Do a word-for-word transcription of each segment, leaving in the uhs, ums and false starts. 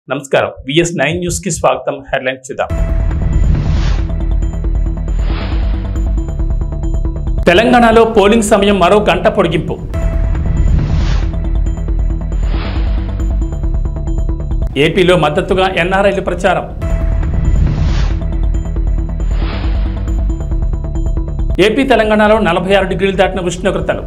నమస్కారం VS nine news కి స్వాగతం. హెడ్లైన్స్ చూద్దాం. తెలంగాణలో పోలింగ్ సమయం మరో గంట పొడిగింపు. ఏపీలో మద్దతుగా ఎన్ఆర్ఐలు ప్రచారం. ఏపీ తెలంగాణలో నలభై ఆరు డిగ్రీలు దాటిన ఉష్ణోగ్రతలు.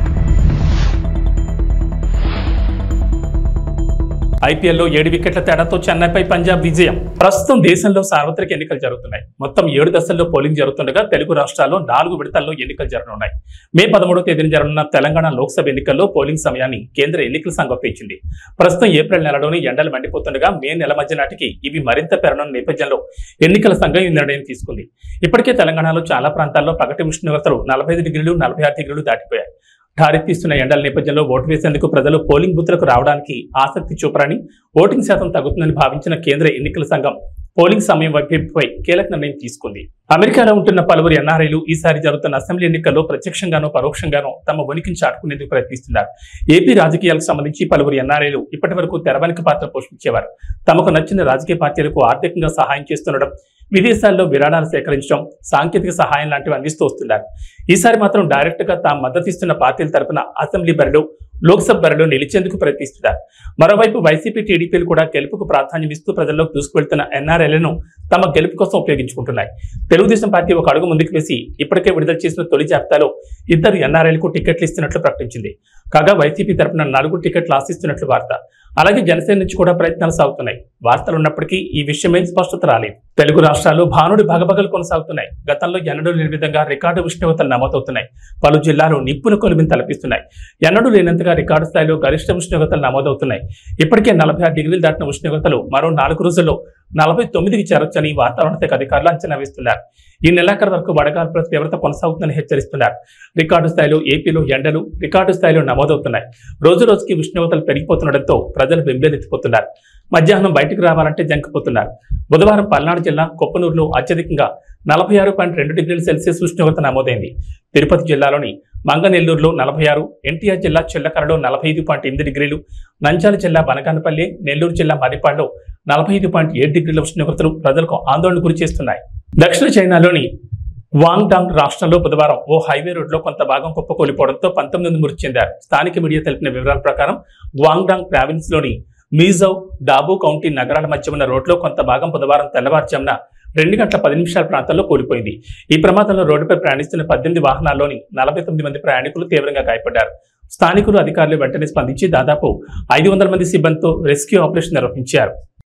ఐపీఎల్లో ఏడు వికెట్ల తేడాతో చెన్నైపై పంజాబ్ విజయం. ప్రస్తుతం దేశంలో సార్వత్రిక ఎన్నికలు జరుగుతున్నాయి. మొత్తం ఏడు దశల్లో పోలింగ్ జరుగుతుండగా తెలుగు రాష్ట్రాల్లో నాలుగు విడతల్లో ఎన్నికలు జరగనున్నాయి. మే పదమూడవ తేదీన జరగనున్న తెలంగాణ లోక్సభ ఎన్నికల్లో పోలింగ్ సమయాన్ని కేంద్ర ఎన్నికల సంఘం పెంచింది. ప్రస్తుతం ఏప్రిల్ నెలలోని ఎండలు మండిపోతుండగా మే నెల మధ్య నాటికి ఇవి మరింత పెరగనున్న నేపథ్యంలో ఎన్నికల సంఘం ఈ నిర్ణయం తీసుకుంది. ఇప్పటికే తెలంగాణలో చాలా ప్రాంతాల్లో పగటి ఉష్ణోగ్రతలు నలభై ఐదు డిగ్రీలు నలభై ఆరు డిగ్రీలు దాటిపోయాయి. ఠారెత్తిస్తున్న ఎండల నేపథ్యంలో ఓటు వేసేందుకు ప్రజలు పోలింగ్ బూత్లకు రావడానికి ఆసక్తి చూపరని, ఓటింగ్ శాతం తగ్గుతుందని భావించిన కేంద్ర ఎన్నికల సంఘం పోలింగ్ సమయం వైపుపై కీలక నిర్ణయం తీసుకుంది. అమెరికాలో ఉంటున్న పలువురు ఎన్ఆర్ఐలు ఈసారి జరుగుతున్న అసెంబ్లీ ఎన్నికల్లో ప్రత్యక్షంగానో పరోక్షంగానో తమ ఉనికిని చాటుకునేందుకు ప్రయత్నిస్తున్నారు. ఏపీ రాజకీయాలకు సంబంధించి పలువురు ఎన్ఆర్ఐలు ఇప్పటి వరకు తెరవెనుక పాత్ర పోషించేవారు. తమకు నచ్చిన రాజకీయ పార్టీలకు ఆర్థికంగా సహాయం చేస్తుండడం, విదేశాల్లో విరాళాలు సేకరించడం, సాంకేతిక సహాయం లాంటివి అందిస్తూ వస్తున్నారు. ఈసారి మాత్రం డైరెక్ట్ గా తాము మద్దతిస్తున్న పార్టీల తరపున అసెంబ్లీ బరిలో, లోక్సభ బరిలో నిలిచేందుకు ప్రయత్నిస్తున్నారు. మరోవైపు వైసీపీ, టీడీపీలు కూడా గెలుపుకు ప్రాధాన్యం ఇస్తూ ప్రజల్లోకి దూసుకువెళ్తున్న ఎన్ఆర్ఐలను తమ గెలుపు కోసం ఉపయోగించుకుంటున్నాయి. తెలుగుదేశం పార్టీ ఒక అడుగు ముందుకు వేసి ఇప్పటికే విడుదల చేసిన తొలి జాబితాలో ఇద్దరు ఎన్ఆర్ఐలకు టికెట్లు ఇస్తున్నట్లు ప్రకటించింది. కాగా వైసీపీ తరపున నలుగురు టికెట్లు ఆశిస్తున్నట్లు వార్త. అలాగే జనసేన నుంచి కూడా ప్రయత్నాలు సాగుతున్నాయి. వార్తలు ఉన్నప్పటికీ ఈ విషయమై స్పష్టత రాలేదు. తెలుగు రాష్ట్రాల్లో భానుడి భగభగలు కొనసాగుతున్నాయి. గతంలో ఎన్నడూ లేని విధంగా రికార్డు ఉష్ణోగ్రతలు నమోదవుతున్నాయి. పలు జిల్లాలు నిప్పుల కొలువిని తలపిస్తున్నాయి. ఎన్నడూ లేనంతగా రికార్డు స్థాయిలో గరిష్ట ఉష్ణోగ్రతలు నమోదవుతున్నాయి. ఇప్పటికే నలభై ఆరు డిగ్రీలు దాటిన ఉష్ణోగ్రతలు మరో నాలుగు రోజుల్లో నలభై తొమ్మిదికి చేరొచ్చని వాతావరణ శాఖ అధికారులు అంచనా వేస్తున్నారు. ఈ నెలాఖరు వరకు వడగాల్పుల తీవ్రత కొనసాగుతుందని హెచ్చరిస్తున్నారు. రికార్డు స్థాయిలో ఏపీలో ఎండలు రికార్డు స్థాయిలో నమోదవుతున్నాయి. రోజు రోజుకి ఉష్ణోగ్రతలు పెరిగిపోతుండటంతో ప్రజలు బెంబేలెత్తిపోతున్నారు. మధ్యాహ్నం బయటకు రావాలంటే జంకిపోతున్నారు. బుధవారం పల్నాడు జిల్లా కొప్పనూరులో అత్యధికంగా నలభై ఆరు పాయింట్ రెండు డిగ్రీల సెల్సియస్ ఉష్ణోగ్రత నమోదైంది. తిరుపతి జిల్లాలోని మంగనెల్లూరులో నలభై ఆరు, ఎన్టీఆర్ జిల్లా చిల్లకరలో నలభై ఐదు పాయింట్ ఎనిమిది డిగ్రీలు, నంద్యాల జిల్లా బనగానపల్లి, నెల్లూరు జిల్లా మరిపాడులో నలభై ఐదు పాయింట్ ఏడు డిగ్రీల ఉష్ణోగ్రతలు ప్రజలకు ఆందోళన గురి చేస్తున్నాయి. దక్షిణ చైనాలోని వాంగ్డాంగ్ రాష్ట్రంలో బుధవారం ఓ హైవే రోడ్లో కొంత భాగం కుప్పకూలిపోవడంతో పంతొమ్మిది మంది మృతి చెందారు. స్థానిక మీడియా తెలిపిన వివరాల ప్రకారం వాంగ్డాంగ్ ప్రావిన్స్ లోని మీజౌ, డాబు కౌంటీ నగరాల మధ్య ఉన్న రోడ్లో కొంత భాగం బుధవారం తెల్లవారుజామున రెండు గంటల పది నిమిషాల ప్రాంతంలో కూలిపోయింది. ఈ ప్రమాదంలో రోడ్డుపై ప్రయాణిస్తున్న పద్దెనిమిది వాహనాల్లోని నలభై తొమ్మిది మంది ప్రయాణికులు తీవ్రంగా గాయపడ్డారు. స్థానికులు, అధికారులు వెంటనే స్పందించి దాదాపు ఐదు వందల మంది సిబ్బందితో రెస్క్యూ ఆపరేషన్ నిర్వహించారు.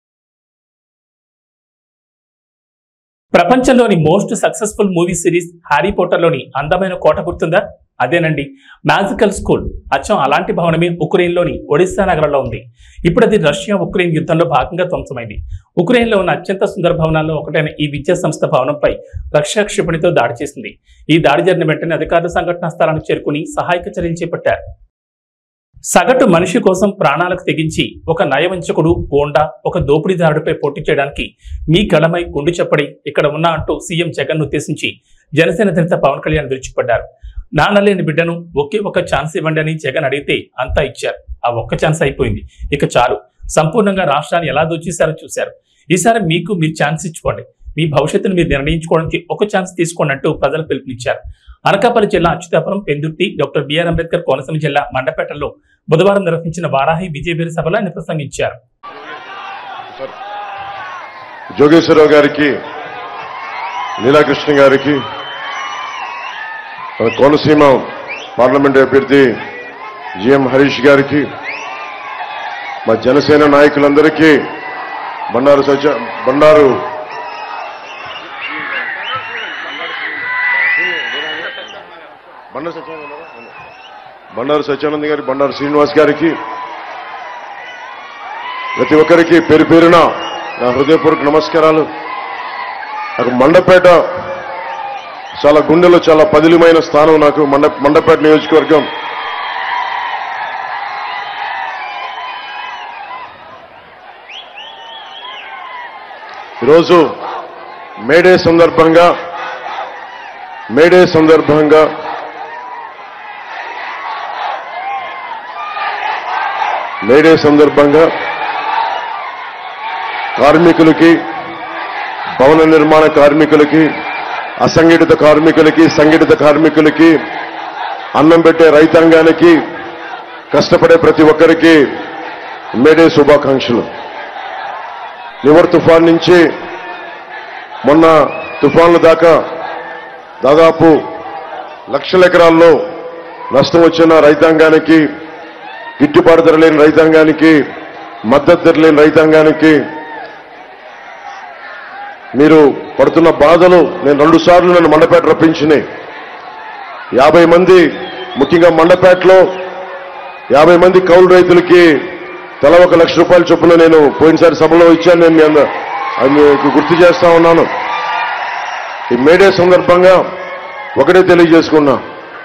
ప్రపంచంలోని most successful movie series Harry పోటర్లోని అందమైన కోట గుర్తుందా? అదేనండి, మ్యాజికల్ స్కూల్. అచ్చం అలాంటి భవనమే ఉక్రెయిన్లోని ఒడిస్సా నగరంలో ఉంది. ఇప్పుడు అది రష్యా ఉక్రెయిన్ యుద్ధంలో భాగంగా ధ్వంసమైంది. ఉక్రెయిన్లో ఉన్న అత్యంత సుందర భవనాల్లో ఒకటైన ఈ విద్యా సంస్థ భవనంపై రష్యా క్షిపణితో దాడి చేసింది. ఈ దాడి జరిగిన వెంటనే అధికారులు సంఘటనా స్థలానికి చేరుకుని సహాయక చర్యలు చేపట్టారు. సగటు మనిషి కోసం ప్రాణాలకు తెగించి ఒక నయవంచకుడు, గోండా, ఒక దోపిడీదారుడిపై పోటీ చేయడానికి మీ గళమై గుండు చెప్పడి ఇక్కడ ఉన్నా అంటూ సీఎం జగన్ ఉద్దేశించి జనసేన అధినేత పవన్ కళ్యాణ్ విరుచుకుపడ్డారు. నాన్నలేని బిడ్డను ఒకే ఒక ఛాన్స్ ఇవ్వండి అని జగన్ అడిగితే అంతా ఇచ్చారు. ఆ ఒక్క ఛాన్స్ అయిపోయింది, ఇక చాలు. సంపూర్ణంగా రాష్ట్రాన్ని ఎలా దోచేశారో చూశారు. ఈసారి మీకు మీరు ఛాన్స్ ఇచ్చుకోండి. మీ భవిష్యత్తును మీరు నిర్ణయించుకోవడానికి ఒక ఛాన్స్ తీసుకోండి అంటూ ప్రజలు పిలుపునిచ్చారు. అనకాపల్లి జిల్లా అచ్యుతాపురం, పెందుర్తి, డాక్టర్ బిఆర్ అంబేద్కర్ కోనసీమ జిల్లా మండపేటలో బుధవారం నిర్వహించిన వారాహి విజయబేరి సభలో ఆయన ప్రసంగించారు. జోగేశ్వరరావు గారికి, నీలాకృష్ణ గారికి, కోనసీమ పార్లమెంట్ అభ్యర్థి జిఎం హరీష్ గారికి, మా జనసేన నాయకులందరికీ, బండారు సత్య బండారు బండారు సత్యానంద బండారు సత్యానంద్ గారి, బండారు శ్రీనివాస్ గారికి, ప్రతి ఒక్కరికి పేరు పేరున నా హృదయపూర్వక నమస్కారాలు. నాకు మండపేట చాలా గుండెలో చాలా పదిలమైన స్థానం. నాకు మండ మండపేట నియోజకవర్గం ఈరోజు మేడే సందర్భంగా మేడే సందర్భంగా మేడే సందర్భంగా కార్మికులకి, భవన నిర్మాణ కార్మికులకి, అసంఘటిత కార్మికులకి, సంఘటిత కార్మికులకి, అన్నం పెట్టే రైతాంగానికి, కష్టపడే ప్రతి ఒక్కరికి మేడే శుభాకాంక్షలు. నివర్ తుఫాన్ నుంచి మొన్న తుఫాన్ల దాకా దాదాపు లక్షల ఎకరాల్లో నష్టం వచ్చిన రైతాంగానికి, గిట్టుబాటు ధర లేని రైతాంగానికి, మద్దతు ధర లేని రైతాంగానికి మీరు పడుతున్న బాధలు నేను రెండు సార్లు నన్ను మండపేట రప్పించినాయి. యాభై మంది ముఖ్యంగా మండపేటలో యాభై మంది కౌలు రైతులకి తల ఒక లక్ష రూపాయల చొప్పున నేను పోయినసారి సభలో ఇచ్చాను. నేను అది మీకు గుర్తు చేస్తా ఉన్నాను. ఈ మేడే సందర్భంగా ఒకటే తెలియజేసుకున్నా,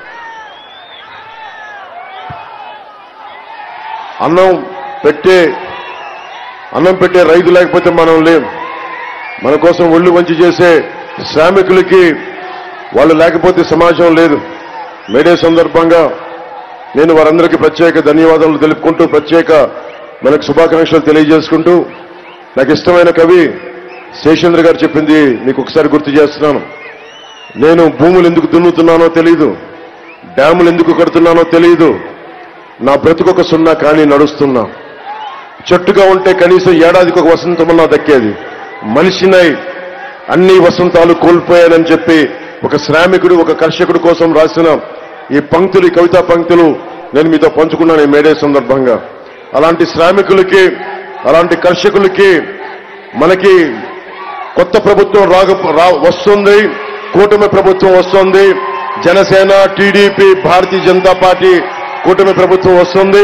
అన్నం పెట్టే అన్నం పెట్టే రైతు లేకపోతే మనం లేం. మన కోసం ఒళ్ళు వంచి చేసే శ్రామికులకి వాళ్ళు లేకపోతే సమాజం లేదు. మేడే సందర్భంగా నేను వారందరికీ ప్రత్యేక ధన్యవాదాలు తెలుపుకుంటూ, ప్రత్యేక మనకు శుభాకాంక్షలు తెలియజేసుకుంటూ, నాకు ఇష్టమైన కవి శేషేంద్ర గారు చెప్పింది మీకు ఒకసారి గుర్తు చేస్తున్నాను. నేను భూములు ఎందుకు దున్నుతున్నానో తెలియదు, డ్యాములు ఎందుకు కడుతున్నానో తెలియదు, నా బ్రతుకొక సున్నా కానీ నడుస్తున్నా. చెట్టుగా ఉంటే కనీసం ఏడాదికి ఒక వసంతమన్నా దక్కేది. మనిషినై అన్ని వసంతాలు కోల్పోయానని చెప్పి ఒక శ్రామికుడు, ఒక కర్షకుడు కోసం రాసిన ఈ పంక్తులు, ఈ కవితా పంక్తులు నేను మీతో పంచుకున్నాను ఈ మేడే సందర్భంగా. అలాంటి శ్రామికులకి, అలాంటి కర్షకులకి మనకి కొత్త ప్రభుత్వం రాగ వస్తుంది, కూటమి ప్రభుత్వం వస్తుంది. జనసేన, టీడీపీ, భారతీయ జనతా పార్టీ కూటమి ప్రభుత్వం వస్తుంది.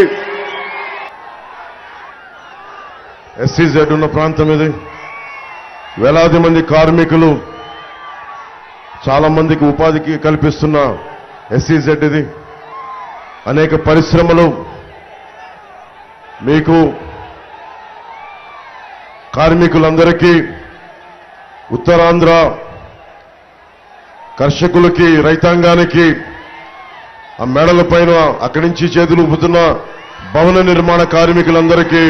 ఎస్సీజెడ్ ఉన్న ప్రాంతం ఇది. వేలాది మంది కార్మికులు, చాలా మందికి ఉపాధికి కల్పిస్తున్న ఎస్సీజెడ్ ఇది. అనేక పరిశ్రమలు, మీకు కార్మికులందరికీ, ఉత్తరాంధ్ర కర్షకులకి, రైతాంగానికి, ఆ మేడల పైన అక్కడి నుంచి చేతులు ఊపుతున్న భవన నిర్మాణ కార్మికులందరికీ,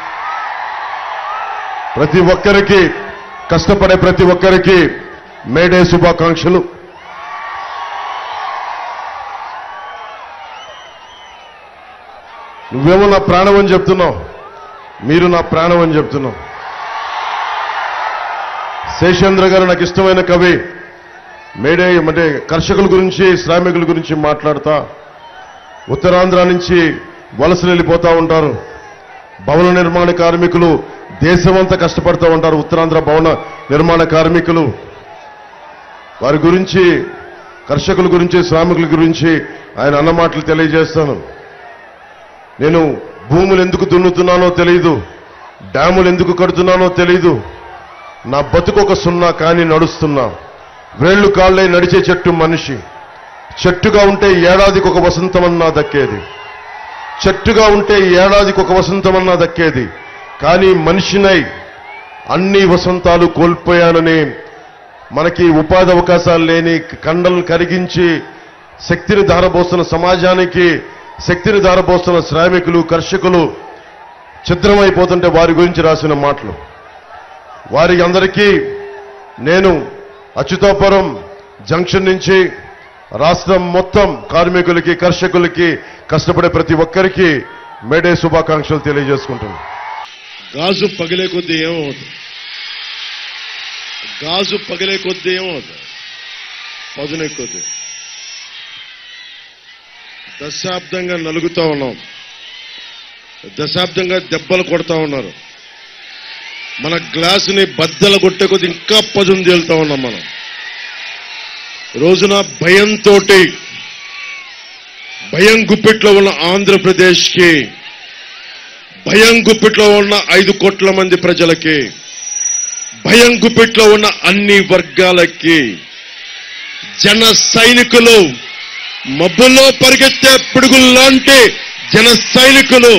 ప్రతి ఒక్కరికి, కష్టపడే ప్రతి ఒక్కరికి మేడే శుభాకాంక్షలు. నువ్వేమో నా ప్రాణం అని చెప్తున్నావు, మీరు నా ప్రాణం అని చెప్తున్నావు. శేషేంద్ర గారు నాకు ఇష్టమైన కవి. మేడే అంటే కర్షకుల గురించి, శ్రామికుల గురించి మాట్లాడతా, ఉత్తరాంధ్ర నుంచి వలసలు వెళ్ళిపోతా ఉంటారు. భవన నిర్మాణ కార్మికులు దేశమంతా కష్టపడుతూ ఉంటారు. ఉత్తరాంధ్ర భవన నిర్మాణ కార్మికులు, వారి గురించి, కర్షకుల గురించి, శ్రామికుల గురించి ఆయన అన్న మాటలు తెలియజేస్తాను. నేను భూములు ఎందుకు దున్నుతున్నానో తెలియదు, డ్యాములు ఎందుకు కడుతున్నానో తెలియదు, నా బతుకు ఒక సున్నా కానీ నడుస్తున్నా. వేళ్లు కాళ్ళై నడిచే చెట్టు మనిషి. చెట్టుగా ఉంటే ఏడాదికి ఒక వసంతమన్నా దక్కేది. చెట్టుగా ఉంటే ఏడాదికి ఒక వసంతమన్నా దక్కేది. కానీ మనిషినై అన్ని వసంతాలు కోల్పోయానని, మనకి ఉపాధి అవకాశాలు లేని, కండలను కరిగించి శక్తిని ధారపోస్తున్న సమాజానికి శక్తిని ధారపోస్తున్న శ్రామికులు, కర్షకులు ఛిద్రమైపోతుంటే వారి గురించి రాసిన మాటలు. వారి అందరికీ నేను అచ్యుతాపురం జంక్షన్ నుంచి రాష్ట్రం మొత్తం కార్మికులకి, కర్షకులకి, కష్టపడే ప్రతి ఒక్కరికి మేడే శుభాకాంక్షలు తెలియజేసుకుంటున్నాను. గాజు పగిలే కొద్దీ ఏమవుతుంది? గాజు పగిలే కొద్దీ ఏమవుతుంది? పదునే కొద్దీ. దశాబ్దంగా నలుగుతా ఉన్నాం, దశాబ్దంగా దెబ్బలు కొడతా ఉన్నారు. మన గ్లాసుని బద్దలు కొట్టే కొద్దీ ఇంకా పదును తేలుతా ఉన్నాం మనం. రోజున భయంతో, భయం గుప్పిట్లో ఉన్న ఆంధ్రప్రదేశ్కి, భయం గుప్పిట్లో ఉన్న ఐదు కోట్ల మంది ప్రజలకి, భయం గుప్పిట్లో ఉన్న అన్ని వర్గాలకి జన సైనికులు, మబ్బుల్లో పరిగెత్తే పిడుగుల్లాంటి జన సైనికులు,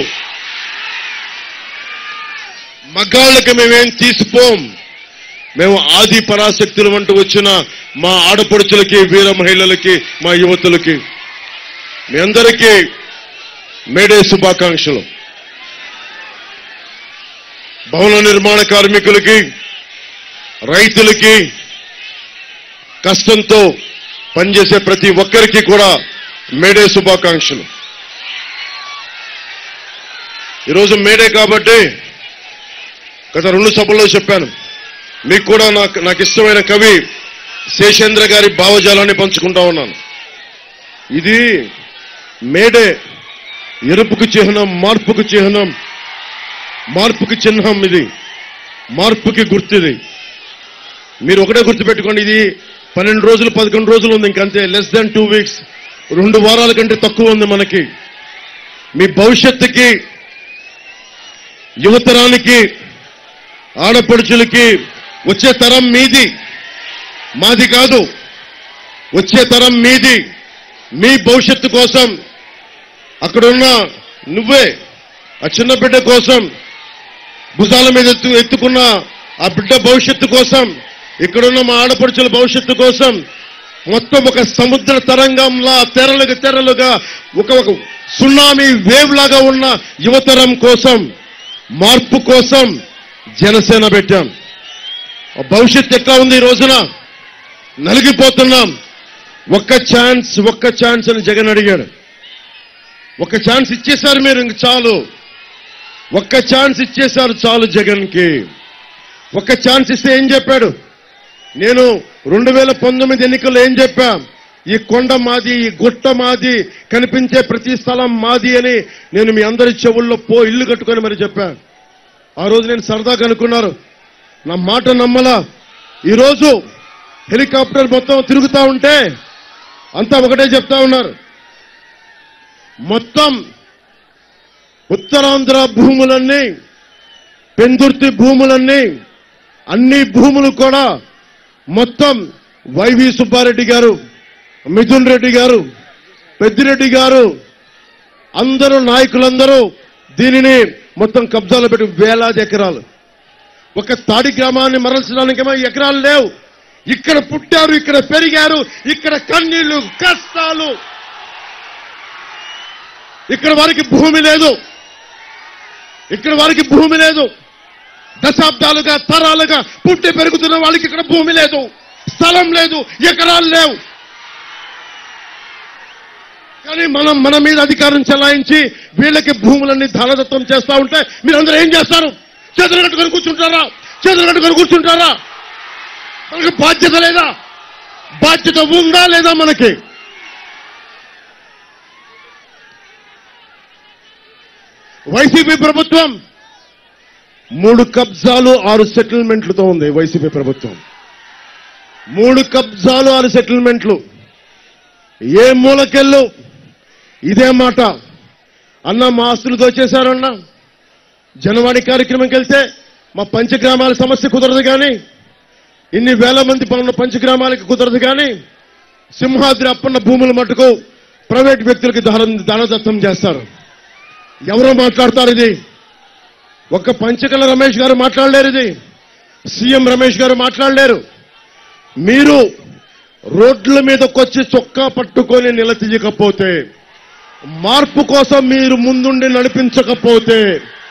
మగాళ్ళకి మేమేం తీసిపోం. మేము ఆది పరాశక్తులు అంటూ వచ్చిన మా ఆడపడుచులకి, వీర మహిళలకి, మా యువతులకి మీ అందరికీ మేడే శుభాకాంక్షలు. భవన నిర్మాణ కార్మికులకి, రైతులకి, కష్టంతో పనిచేసే ప్రతి ఒక్కరికి కూడా మేడే శుభాకాంక్షలు. ఈరోజు మేడే కాబట్టి గత రెండు సభల్లో చెప్పాను, మీకు కూడా నాకు నాకు ఇష్టమైన కవి శేషేంద్ర గారి భావజాలాన్ని పంచుకుంటా ఉన్నాను. ఇది మేడే ఎరుపుకు చిహ్నం, మార్పుకు చిహ్నం, మార్పుకి చిహ్నం, ఇది మార్పుకి గుర్తుది. మీరు ఒకటే గుర్తుపెట్టుకోండి, ఇది పన్నెండు రోజులు పదకొండు రోజులు ఉంది, ఇంకంతే, లెస్ దాన్ టూ వీక్స్, రెండు వారాల కంటే తక్కువ ఉంది మనకి. మీ భవిష్యత్తుకి, యువతరానికి, ఆడపడుచులకి, వచ్చే తరం మీది, మాది కాదు, వచ్చే తరం మీది. మీ భవిష్యత్తు కోసం, అక్కడున్న నువ్వే ఆ చిన్న బిడ్డ కోసం భుజాల మీద ఎత్తు ఎత్తుకున్న ఆ బిడ్డ భవిష్యత్తు కోసం, ఇక్కడున్న మా ఆడపడుచుల భవిష్యత్తు కోసం, మొత్తం ఒక సముద్ర తరంగంలా తెరలుగా తెరలుగా ఒక ఒక సునామీ వేవ్ లాగా ఉన్న యువతరం కోసం, మార్పు కోసం జనసేన పెట్టాం. భవిష్యత్తు ఎట్లా ఉంది? ఈ రోజున నలిగిపోతున్నాం. ఒక్క ఛాన్స్, ఒక్క ఛాన్స్ అని జగన్ అడిగాడు. ఒక్క ఛాన్స్ ఇచ్చేశారు మీరు, ఇంక చాలు. ఒక్క ఛాన్స్ ఇచ్చేశారు చాలు జగన్కి. ఒక్క ఛాన్స్ ఇస్తే ఏం చెప్పాడు? నేను రెండు వేల పంతొమ్మిది ఎన్నికల్లో ఏం చెప్పా? ఈ కొండ మాది, ఈ గుట్ట మాది, కనిపించే ప్రతి స్థలం మాది అని నేను మీ అందరి చెవుల్లో పో ఇల్లు కట్టుకొని మరి చెప్పా. ఆ రోజు నేను సరదాగా అనుకున్నారు, నా మాట నమ్మలా. ఈరోజు హెలికాప్టర్ మొత్తం తిరుగుతా ఉంటే అంతా ఒకటే చెప్తా ఉన్నారు, మొత్తం ఉత్తరాంధ్ర భూములన్నీ, పెందుర్తి భూములన్నీ, అన్ని భూములు కూడా మొత్తం వైవి సుబ్బారెడ్డి గారు, మిథున్ రెడ్డి గారు, పెద్దిరెడ్డి గారు, అందరూ నాయకులందరూ దీనిని మొత్తం కబ్జాలో పెట్టి వేలాది ఎకరాలు. ఒక తాడి గ్రామాన్ని మరల్చడానికేమో ఎకరాలు లేవు. ఇక్కడ పుట్టారు, ఇక్కడ పెరిగారు, ఇక్కడ కన్నీళ్లు, కష్టాలు. ఇక్కడ వారికి భూమి లేదు, ఇక్కడ వారికి భూమి లేదు. దశాబ్దాలుగా, తరాలుగా పుట్టి పెరుగుతున్న వాళ్ళకి ఇక్కడ భూమి లేదు, స్థలం లేదు, ఎకరాలు లేవు. కానీ మనం మన మీద అధికారం చెలాయించి వీళ్ళకి భూములన్నీ ధానదత్తం చేస్తా ఉంటే మీరందరూ ఏం చేస్తారు? చేతులు కట్టుకొని కూర్చుంటారా? చేతులు కట్టుకొని కూర్చుంటారా? మనకి బాధ్యత లేదా? బాధ్యత ఉందా లేదా మనకి? వైసీపీ ప్రభుత్వం మూడు కబ్జాలు ఆరు సెటిల్మెంట్లతో ఉంది. వైసీపీ ప్రభుత్వం మూడు కబ్జాలు ఆరు సెటిల్మెంట్లు. ఏ మూలకెళ్ళు ఇదే మాట. అన్న మా ఆస్తులు దోచేశారన్నా, జనవాణి కార్యక్రమంకి వెళ్తే మా పంచగ్రామాల సమస్య కుదరదు కానీ, ఇన్ని వేల మంది పనున్న పంచగ్రామాలకి కుదరదు కానీ, సింహాద్రి అప్పన్న భూముల మటుకు ప్రైవేట్ వ్యక్తులకి దానదత్తం చేస్తారు. ఎవరో మాట్లాడతారు ఇది? ఒక్క పంచకల రమేష్ గారు మాట్లాడలేరు, ఇది సీఎం రమేష్ గారు మాట్లాడలేరు. మీరు రోడ్ల మీదకొచ్చి చొక్కా పట్టుకొని నిలదీయకపోతే, మార్పు కోసం మీరు ముందుండి నడిపించకపోతే,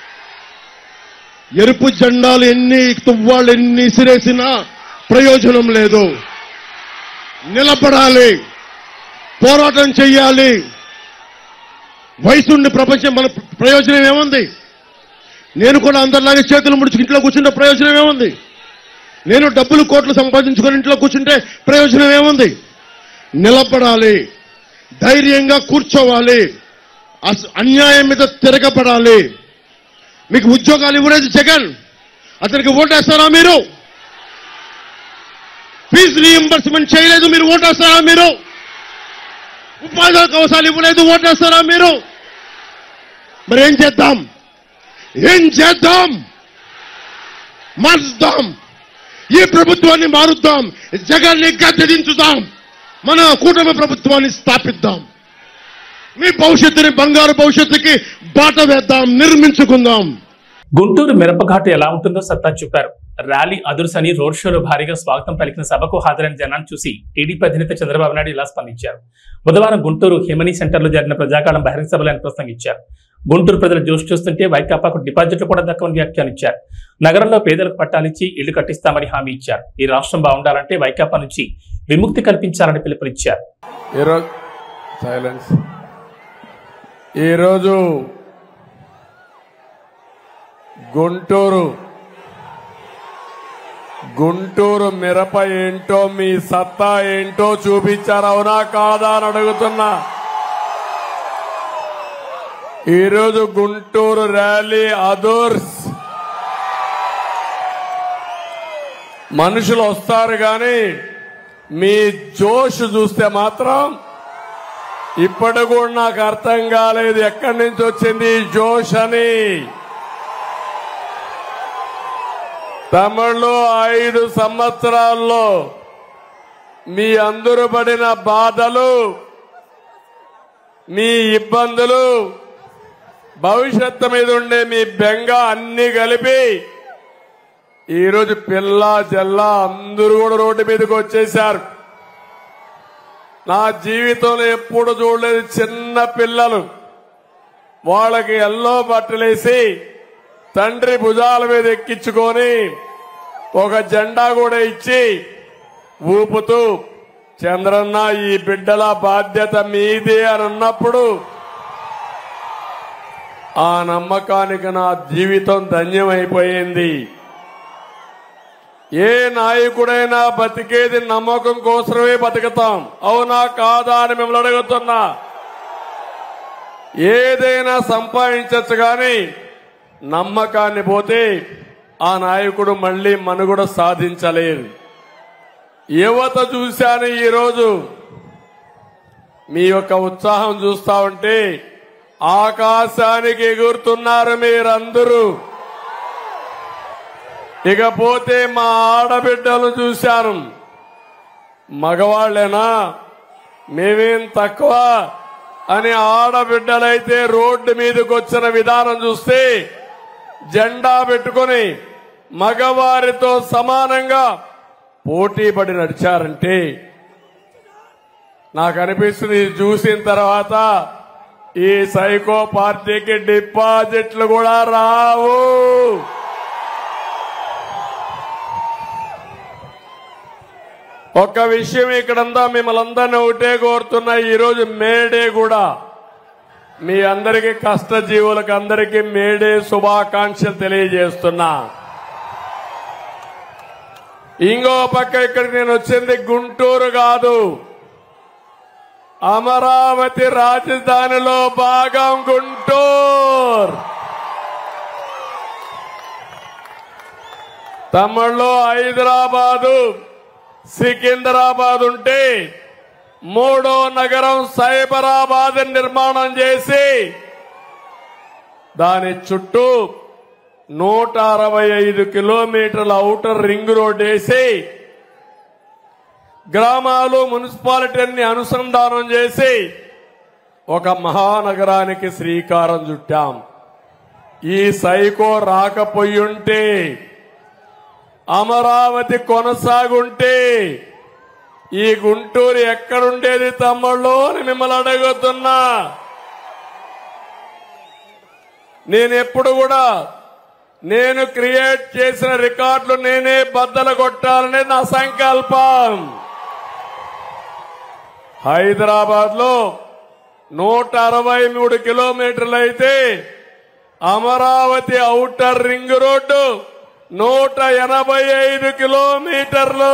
ఎరుపు జెండాలు ఎన్ని తువ్వాళ్ళు ఎన్ని సిరేసినా ప్రయోజనం లేదు. నిలబడాలి, పోరాటం చెయ్యాలి. వయసుండి ప్రపంచం మన ప్రయోజనం ఏముంది? నేను కూడా అందరిలాగే చేతులు ముడిచి ఇంట్లో కూర్చుంటే ప్రయోజనం ఏముంది? నేను డబ్బులు కోట్లు సంపాదించుకొని ఇంట్లో కూర్చుంటే ప్రయోజనం ఏముంది? నిలబడాలి, ధైర్యంగా కూర్చోవాలి, అన్యాయం మీద తిరగబడాలి. మీకు ఉద్యోగాలు ఇవ్వలేదు జగన్, అతనికి ఓటేస్తారా మీరు? ఫీజు రీయింబర్స్మెంట్ చేయలేదు, మీరు ఓటేస్తారా మీరు? ఉపాధి అవకాశాలు ఇవ్వలేదు, ఓటేస్తారా మీరు? మరి ఏం చేద్దాం? ఏం చేద్దాం? మార్చుదాం, ఈ ప్రభుత్వాన్ని మారుద్దాం, జగన్ని గద్దెదించుదాం, మన కూటమి ప్రభుత్వాన్ని స్థాపిద్దాం. మీ భవిష్యత్తుని బంగారు భవిష్యత్తుకి బాట వేద్దాం, నిర్మించుకుందాం. గుంటూరు మిరపఘాటు ఎలా ఉంటుందో సత్తా చూపారు. ర్యాలీ అదుర్సని రోడ్ షోలో భారీగా స్వాగతం పలికిన సభకు హాజరైన జనాన్ని చూసి టీడీపీ అధినేత చంద్రబాబు నాయుడు ఇలా స్పందించారు. బుధవారం గుంటూరు హిమనీ సెంటర్లో జరిగిన ప్రజాకాలం బహిరంగ సభలో ఆయన ప్రసంగించారు. గుంటూరు ప్రజలు జోష్ చూస్తుంటే వైకాపాకు డిపాజిట్లు కూడా దక్కవని వ్యాఖ్యానించారు. నగరంలో పేదలకు పట్టాలిచ్చి ఇళ్లు కట్టిస్తామని హామీ ఇచ్చారు. ఈ రాష్ట్రం బాగుండాలంటే వైకాపా నుంచి విముక్తి కల్పించాలని పిలుపునిచ్చారు. ఈరోజు గుంటూరు గుంటూరు మిరప ఏంటో మీ సత్తా ఏంటో చూపించారు, అవునా కాదా అని అడుగుతున్నా. ఈరోజు గుంటూరు ర్యాలీ అదర్స్ మనుషులు వస్తారు కానీ మీ జోష్ చూస్తే మాత్రం ఇప్పటి కూడా నాకు అర్థం కాలేదు ఎక్కడి నుంచి వచ్చింది ఈ జోష్ అని. తమిళలో ఐదు సంవత్సరాల్లో మీ అందరూ పడిన బాధలు, మీ ఇబ్బందులు, భవిష్యత్తు మీద ఉండే మీ బెంగ అన్ని కలిపి ఈరోజు పిల్ల జల్ల అందరూ కూడా రోడ్డు మీదకి వచ్చేశారు. నా జీవితంలో ఎప్పుడు చూడలేదు చిన్న పిల్లలు వాళ్ళకి ఎల్లో బట్టలేసి తండ్రి భుజాల మీద ఎక్కించుకొని ఒక జెండా కూడా ఇచ్చి ఊపుతూ చంద్రన్న ఈ బిడ్డల బాధ్యత మీదే అని అన్నప్పుడు ఆ నమ్మకానికి నా జీవితం ధన్యమైపోయింది. ఏ నాయకుడైనా బతికేది నమ్మకం కోసమే బతుకుతాం, అవునా కాదా అని మిమ్మల్ని అడుగుతున్నా. ఏదైనా సంపాదించచ్చు కానీ నమ్మకాన్ని పోతే ఆ నాయకుడు మళ్లీ మనుగడ సాధించలేరు. యువత చూశాను ఈరోజు మీ యొక్క ఉత్సాహం చూస్తా ఉంటే ఆకాశానికి ఎగురుతున్నారు మీరందరూ. ఇకపోతే మా ఆడబిడ్డలు చూశాను, మగవాళ్లేనా మేమేం తక్కువ అని ఆడబిడ్డలైతే రోడ్డు మీదకి వచ్చిన విధానం చూస్తే జెండా పెట్టుకుని మగవారితో సమానంగా పోటీ పడి నడిచారంటే నాకు అనిపిస్తుంది చూసిన తర్వాత ఈ సైకో పార్టీకి డిపాజిట్లు కూడా రావు. ఒక్క విషయం ఇక్కడంతా మిమ్మల్ని అందరినీ ఒకటే కోరుతున్నా, ఈరోజు మేడే కూడా మీ అందరికీ కష్టజీవులకు అందరికీ మేడే శుభాకాంక్షలు తెలియజేస్తున్నా. ఇంకో పక్క ఇక్కడికి నేను వచ్చింది గుంటూరు కాదు, అమరావతి రాజధానిలో భాగం గుంటూరు. తమిళలో హైదరాబాదు సికింద్రాబాద్ ఉంటే మూడో నగరం సైబరాబాద్ నిర్మాణం చేసి దాని చుట్టూ నూట అరవై ఐదు కిలోమీటర్ల ఔటర్ రింగ్ రోడ్ వేసి గ్రామాలు మున్సిపాలిటీని అనుసంధానం చేసి ఒక మహానగరానికి శ్రీకారం చుట్టాం. ఈ సైకో రాకపోయుంటే, అమరావతి కొనసాగుంటే ఈ గుంటూరు ఎక్కడుండేది తమ్ముళ్ళు అని మిమ్మల్ని అడుగుతున్నా. నేను ఎప్పుడు కూడా నేను క్రియేట్ చేసిన రికార్డులు నేనే బద్దలు కొట్టాలనే నా సంకల్పం. హైదరాబాద్ లో నూట అరవై మూడు కిలోమీటర్లు అయితే అమరావతి ఔటర్ రింగ్ రోడ్డు నూట ఎనభై ఐదు కిలోమీటర్లు.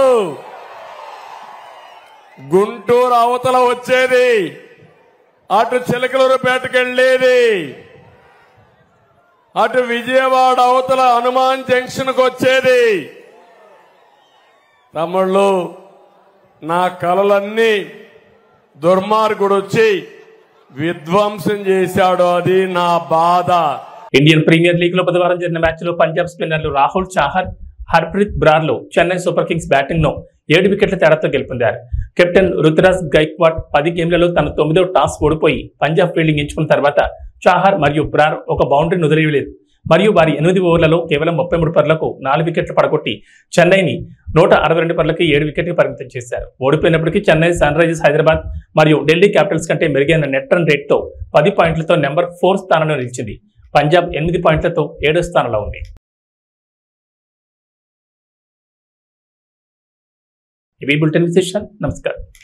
గుంటూరు అవతల వచ్చేది, అటు చిలకలూరుపేటకి వెళ్లేది, అటు విజయవాడ అవతల హనుమాన్ జంక్షన్ కు వచ్చేది. తమ్ముళ్ళు, నా కలలన్నీ దుర్మార్గుడు వచ్చి విధ్వంసం చేశాడు, అది నా బాధ. ఇండియన్ ప్రీమియర్ లీగ్ లో బుధవారం జరిగిన మ్యాచ్ లో పంజాబ్ స్పిన్నర్లు రాహుల్ చాహర్, హర్ప్రీత్ బ్రార్ లో చెన్నై సూపర్ కింగ్స్ బ్యాటింగ్ ను ఏడు వికెట్ల తేడాతో గెలుపొందారు. కెప్టెన్ రుతురాజ్ గైక్వాడ్ పది గేమ్లలో తన తొమ్మిదో టాస్ ఓడిపోయి పంజాబ్ ఫీల్డింగ్ ఎంచుకున్న తర్వాత చాహర్ మరియు బ్రార్ ఒక బౌండరీని వదిలేయలేదు. మరియు వారి ఎనిమిది ఓవర్లలో కేవలం ముప్పై మూడు పరులకు నాలుగు వికెట్లు పడగొట్టి చెన్నైని నూట అరవై రెండు పరులకి ఏడు వికెట్కి పరిమితం చేశారు. ఓడిపోయినప్పటికీ చెన్నై సన్ రైజర్స్ హైదరాబాద్ మరియు ఢిల్లీ క్యాపిటల్స్ కంటే మెరుగైన నెట్ రన్ రేట్తో పది పాయింట్లతో నెంబర్ ఫోర్ స్థానంలో నిలిచింది. పంజాబ్ ఎనిమిది పాయింట్లతో ఏడో స్థానంలో ఉంది. ఇవి బులెటిన్ విశేషాలు. నమస్కారం.